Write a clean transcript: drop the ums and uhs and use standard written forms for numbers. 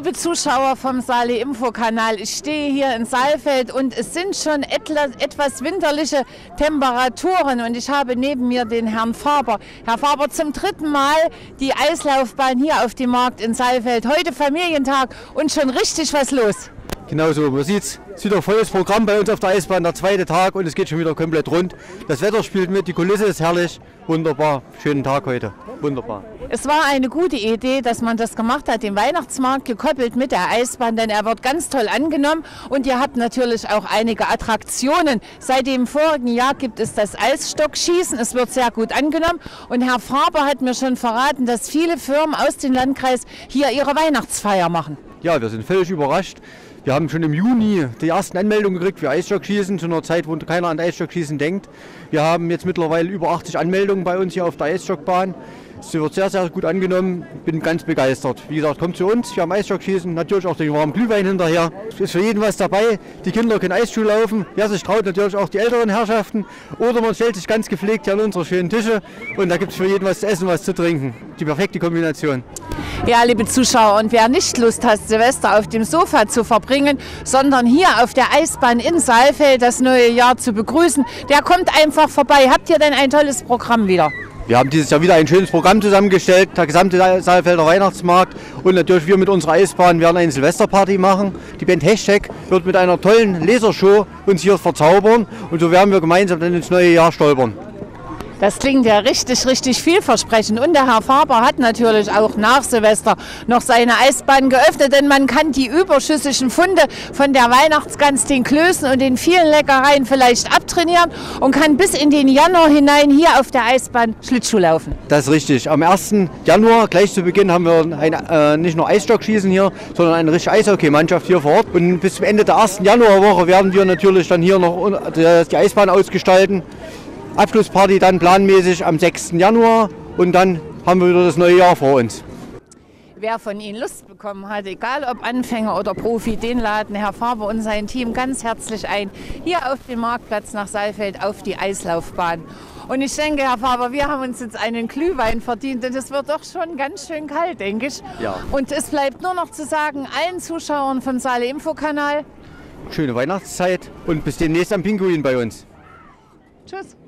liebe Zuschauer vom Saale-Info-Kanal, ich stehe hier in Saalfeld und es sind schon etwas winterliche Temperaturen und ich habe neben mir den Herrn Faber. Herr Faber, zum dritten Mal die Eislaufbahn hier auf dem Markt in Saalfeld. Heute Familientag und schon richtig was los. Genau so, man sieht es ist wieder volles Programm bei uns auf der Eisbahn, der zweite Tag und es geht schon wieder komplett rund. Das Wetter spielt mit, die Kulisse ist herrlich, wunderbar, schönen Tag heute, wunderbar. Es war eine gute Idee, dass man das gemacht hat, den Weihnachtsmarkt gekoppelt mit der Eisbahn, denn er wird ganz toll angenommen und ihr habt natürlich auch einige Attraktionen. Seit dem vorigen Jahr gibt es das Eisstockschießen, es wird sehr gut angenommen und Herr Faber hat mir schon verraten, dass viele Firmen aus dem Landkreis hier ihre Weihnachtsfeier machen. Ja, wir sind völlig überrascht. Wir haben schon im Juni die ersten Anmeldungen gekriegt für Eisstockschießen, zu einer Zeit, wo keiner an Eisstockschießen denkt. Wir haben jetzt mittlerweile über 80 Anmeldungen bei uns hier auf der Eisstockbahn. Es wird sehr, sehr gut angenommen. Bin ganz begeistert. Wie gesagt, kommt zu uns, wir haben Eisstockschießen, natürlich auch den warmen Glühwein hinterher. Es ist für jeden was dabei. Die Kinder können Eisschuh laufen. Wer sich traut, natürlich auch die älteren Herrschaften. Oder man stellt sich ganz gepflegt hier an unsere schönen Tische und da gibt es für jeden was zu essen, was zu trinken. Die perfekte Kombination. Ja, liebe Zuschauer, und wer nicht Lust hat, Silvester auf dem Sofa zu verbringen, sondern hier auf der Eisbahn in Saalfeld das neue Jahr zu begrüßen, der kommt einfach vorbei. Habt ihr denn ein tolles Programm wieder? Wir haben dieses Jahr wieder ein schönes Programm zusammengestellt, der gesamte Saalfelder Weihnachtsmarkt und natürlich wir mit unserer Eisbahn werden eine Silvesterparty machen. Die Band Hashtag wird mit einer tollen Lasershow uns hier verzaubern und so werden wir gemeinsam dann ins neue Jahr stolpern. Das klingt ja richtig vielversprechend. Und der Herr Faber hat natürlich auch nach Silvester noch seine Eisbahn geöffnet, denn man kann die überschüssigen Funde von der Weihnachtsgans, den Klößen und den vielen Leckereien vielleicht abtrainieren und kann bis in den Januar hinein hier auf der Eisbahn Schlittschuh laufen. Das ist richtig. Am 1. Januar, gleich zu Beginn, haben wir nicht nur Eisstockschießen hier, sondern eine richtige Eishockeymannschaft hier vor Ort. Und bis zum Ende der 1. Januarwoche werden wir natürlich dann hier noch die Eisbahn ausgestalten. Abschlussparty dann planmäßig am 6. Januar und dann haben wir wieder das neue Jahr vor uns. Wer von Ihnen Lust bekommen hat, egal ob Anfänger oder Profi, den laden Herr Faber und sein Team ganz herzlich ein, hier auf den Marktplatz nach Saalfeld auf die Eislaufbahn. Und ich denke, Herr Faber, wir haben uns jetzt einen Glühwein verdient, denn es wird doch schon ganz schön kalt, denke ich. Ja. Und es bleibt nur noch zu sagen, allen Zuschauern vom Saale-Info-Kanal: Schöne Weihnachtszeit und bis demnächst am Pinguin bei uns. Tschüss.